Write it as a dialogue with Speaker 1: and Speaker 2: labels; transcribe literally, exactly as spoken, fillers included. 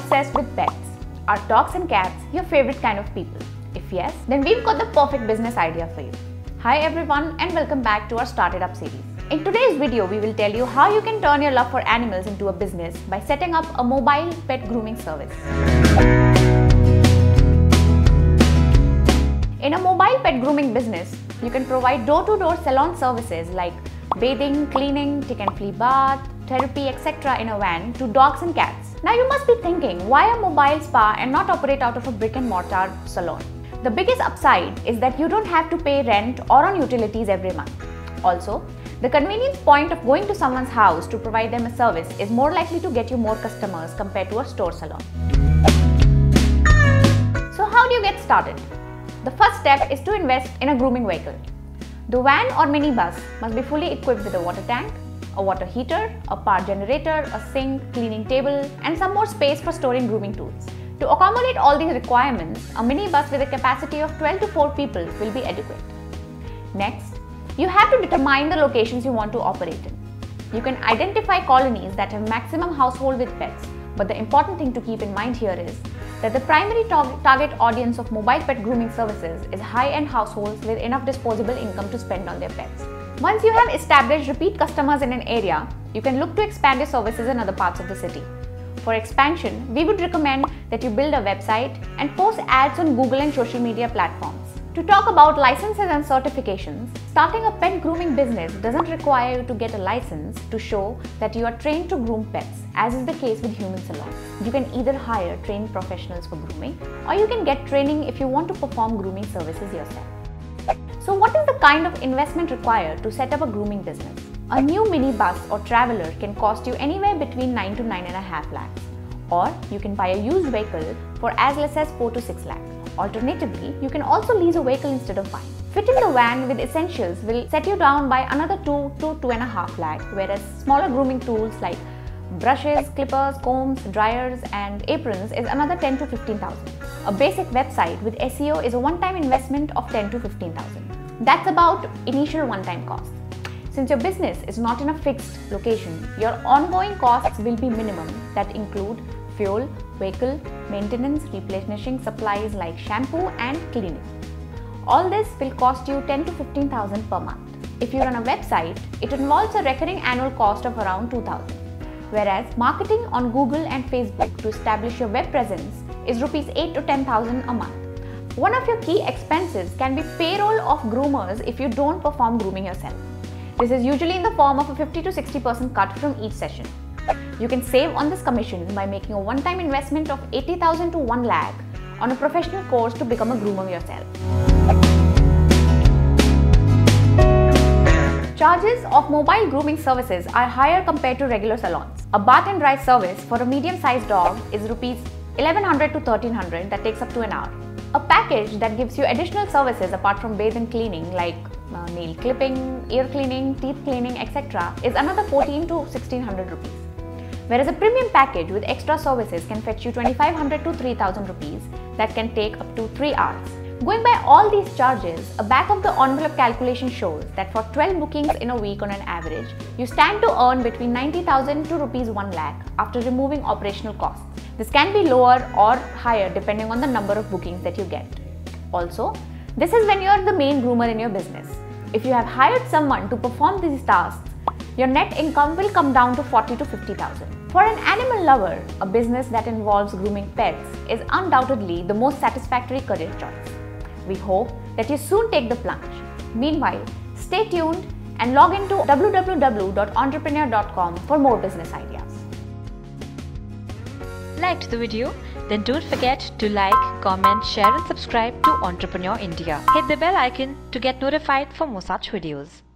Speaker 1: obsessed with pets? Are dogs and cats your favorite kind of people? If yes, then we've got the perfect business idea for you. Hi everyone and welcome back to our Started Up series. In today's video, we will tell you how you can turn your love for animals into a business by setting up a mobile pet grooming service. In a mobile pet grooming business, you can provide door-to-door salon services like bathing, cleaning, tick and flea bath, therapy, et cetera in a van to dogs and cats. Now you must be thinking, why a mobile spa and not operate out of a brick and mortar salon? The biggest upside is that you don't have to pay rent or on utilities every month. Also, the convenience point of going to someone's house to provide them a service is more likely to get you more customers compared to a store salon. So how do you get started? The first step is to invest in a grooming vehicle. The van or minibus must be fully equipped with a water tank, a water heater, a power generator, a sink, cleaning table, and some more space for storing grooming tools. To accommodate all these requirements, a minibus with a capacity of twelve to four people will be adequate. Next, you have to determine the locations you want to operate in. You can identify colonies that have maximum household with pets, but the important thing to keep in mind here is that the primary tar- target audience of mobile pet grooming services is high-end households with enough disposable income to spend on their pets. Once you have established repeat customers in an area, you can look to expand your services in other parts of the city. For expansion, we would recommend that you build a website and post ads on Google and social media platforms. To talk about licenses and certifications, starting a pet grooming business doesn't require you to get a license to show that you are trained to groom pets, as is the case with human salons. You can either hire trained professionals for grooming, or you can get training if you want to perform grooming services yourself. So what is the kind of investment required to set up a grooming business? A new minibus or traveler can cost you anywhere between nine to nine and a half lakhs, or you can buy a used vehicle for as less as four to six lakhs. Alternatively, you can also lease a vehicle instead of buying. Fitting the van with essentials will set you down by another two to two and a half lakh, whereas smaller grooming tools like brushes, clippers, combs, dryers, and aprons is another ten to fifteen thousand. A basic website with S E O is a one-time investment of ten to fifteen thousand. That's about initial one-time cost. Since your business is not in a fixed location, your ongoing costs will be minimum that include fuel, vehicle, maintenance, replenishing supplies like shampoo and cleaning. All this will cost you ten to fifteen thousand per month. If you run a website, it involves a recurring annual cost of around two thousand. Whereas marketing on Google and Facebook to establish your web presence is rupees eight to ten thousand a month. One of your key expenses can be payroll of groomers if you don't perform grooming yourself. This is usually in the form of a fifty to sixty percent cut from each session. You can save on this commission by making a one-time investment of eighty thousand to one lakh on a professional course to become a groomer yourself. Charges of mobile grooming services are higher compared to regular salons. A bath and dry service for a medium-sized dog is rupees eleven hundred to thirteen hundred that takes up to an hour. A package that gives you additional services apart from bath and cleaning like uh, nail clipping, ear cleaning, teeth cleaning, et cetera is another fourteen to sixteen hundred rupees. Whereas a premium package with extra services can fetch you twenty-five hundred to three thousand rupees that can take up to three hours. Going by all these charges, a back of the envelope calculation shows that for twelve bookings in a week on an average, you stand to earn between ninety thousand to rupees one lakh after removing operational costs. This can be lower or higher depending on the number of bookings that you get. Also, this is when you are the main groomer in your business. If you have hired someone to perform these tasks, your net income will come down to forty to fifty thousand. For an animal lover, a business that involves grooming pets is undoubtedly the most satisfactory career choice. We hope that you soon take the plunge. Meanwhile, stay tuned and log into w w w dot entrepreneur dot com for more business ideas.
Speaker 2: Liked the video? Then don't forget to like, comment, share and subscribe to Entrepreneur India. Hit the bell icon to get notified for more such videos.